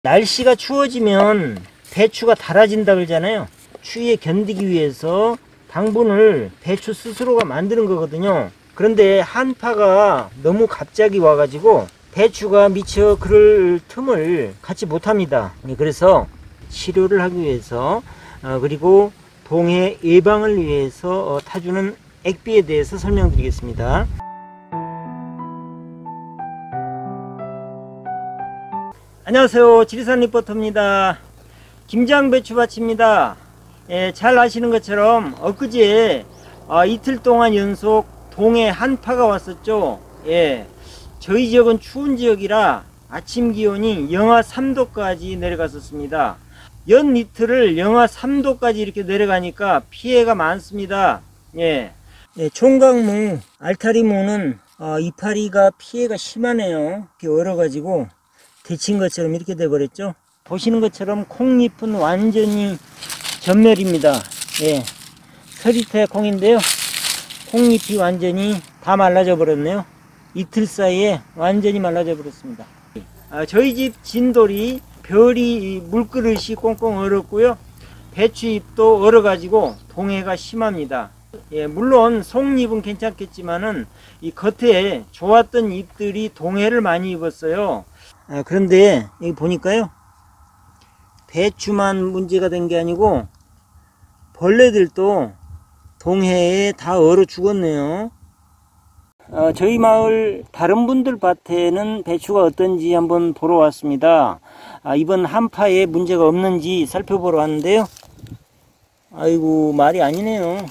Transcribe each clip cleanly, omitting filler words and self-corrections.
날씨가 추워지면 배추가 닳아진다 그러잖아요. 추위에 견디기 위해서 당분을 배추 스스로가 만드는 거거든요. 그런데 한파가 너무 갑자기 와가지고 배추가 미처 그럴 틈을 갖지 못합니다. 그래서 치료를 하기 위해서 그리고 동해 예방을 위해서 타주는 액비에 대해서 설명드리겠습니다. 안녕하세요, 지리산 리포터입니다. 김장배추밭입니다. 잘 아시는 것처럼 엊그제 이틀 동안 연속 동해 한파가 왔었죠. 저희 지역은 추운 지역이라 아침 기온이 영하 3도까지 내려갔었습니다. 연 이틀을 영하 3도까지 이렇게 내려가니까 피해가 많습니다. 총각무, 알타리무는 이파리가 피해가 심하네요. 이렇게 얼어가지고 데친 것처럼 이렇게 돼 버렸죠. 보시는 것처럼 콩잎은 완전히 전멸입니다. 서리태 콩인데요, 콩잎이 완전히 다 말라져 버렸네요. 이틀 사이에 완전히 말라져 버렸습니다. 저희 집 진돌이 별이 물그릇이 꽁꽁 얼었고요, 배추잎도 얼어가지고 동해가 심합니다. 물론 송잎은 괜찮겠지만은 이 겉에 좋았던 잎들이 동해를 많이 입었어요. 그런데 여기 보니까요, 배추만 문제가 된 게 아니고 벌레들도 동해에 다 얼어 죽었네요. 저희 마을 다른 분들 밭에는 배추가 어떤지 한번 보러 왔습니다. 이번 한파에 문제가 없는지 살펴보러 왔는데요, 아이고 말이 아니네요.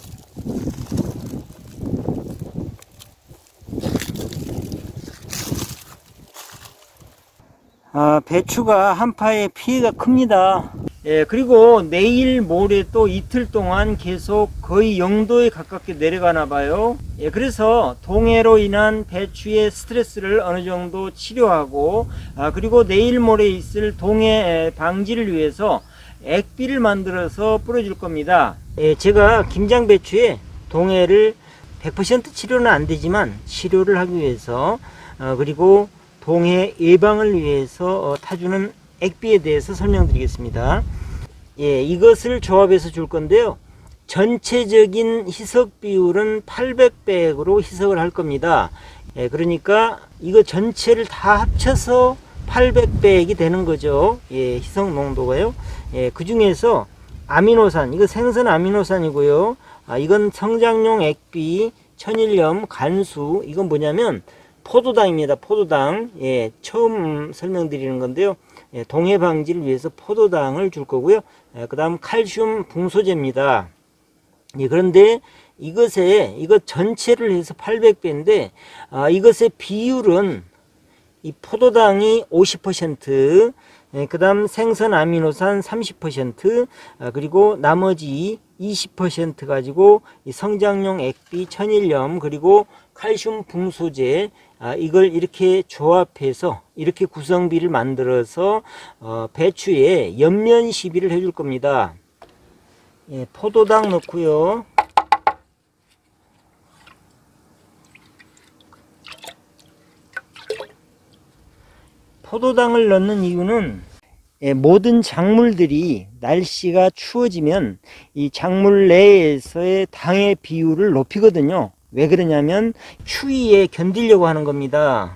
배추가 한파에 피해가 큽니다. 그리고 내일 모레 또 이틀 동안 계속 거의 0도에 가깝게 내려가나 봐요. 그래서 동해로 인한 배추의 스트레스를 어느 정도 치료하고, 그리고 내일 모레 있을 동해 방지를 위해서 액비를 만들어서 뿌려줄 겁니다. 제가 김장배추에 동해를 100% 치료는 안 되지만 치료를 하기 위해서 그리고 동해 예방을 위해서 타주는 액비에 대해서 설명드리겠습니다. 이것을 조합해서 줄 건데요, 전체적인 희석 비율은 800백으로 희석을 할 겁니다. 그러니까 이거 전체를 다 합쳐서 800백이 되는 거죠. 희석 농도가요. 그 중에서 아미노산, 이거 생선 아미노산이고요. 이건 성장용 액비, 천일염, 간수, 이건 뭐냐면 포도당입니다. 포도당. 처음 설명드리는 건데요, 동해 방지를 위해서 포도당을 줄 거고요. 그 다음 칼슘 붕소제입니다. 그런데 이것 전체를 해서 800배인데 이것의 비율은 이 포도당이 50%, 그 다음 생선 아미노산 30%, 그리고 나머지 20% 가지고 이 성장용 액비, 천일염, 그리고 칼슘 붕소제, 이걸 이렇게 조합해서 이렇게 구성비를 만들어서 배추에 연면 시비를 해줄 겁니다. 포도당 넣고요. 포도당을 넣는 이유는 모든 작물들이 날씨가 추워지면 이 작물 내에서의 당의 비율을 높이거든요. 왜 그러냐면 추위에 견디려고 하는 겁니다.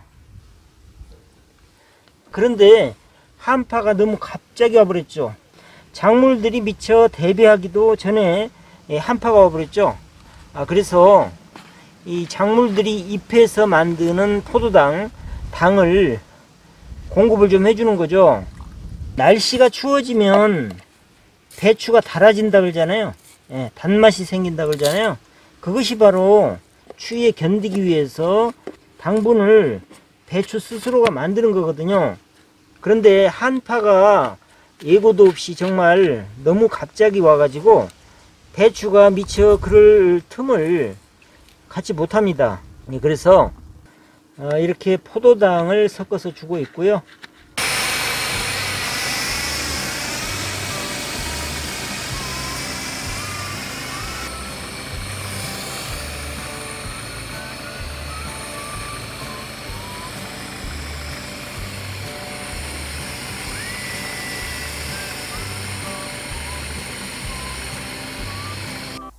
그런데 한파가 너무 갑자기 와버렸죠. 작물들이 미처 대비하기도 전에 한파가 와버렸죠. 그래서 이 작물들이 잎에서 만드는 포도당, 당을 공급을 좀 해주는 거죠. 날씨가 추워지면 배추가 닳아진다 그러잖아요. 단맛이 생긴다 그러잖아요. 그것이 바로 추위에 견디기 위해서 당분을 배추 스스로가 만드는 거거든요. 그런데 한파가 예고도 없이 정말 너무 갑자기 와가지고 배추가 미처 그럴 틈을 갖지 못합니다. 그래서 이렇게 포도당을 섞어서 주고 있고요.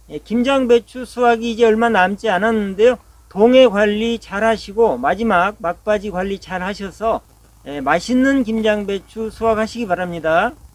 예, 김장배추 수확이 이제 얼마 남지 않았는데요. 동해 관리 잘 하시고 마지막 막바지 관리 잘 하셔서 예, 맛있는 김장배추 수확하시기 바랍니다.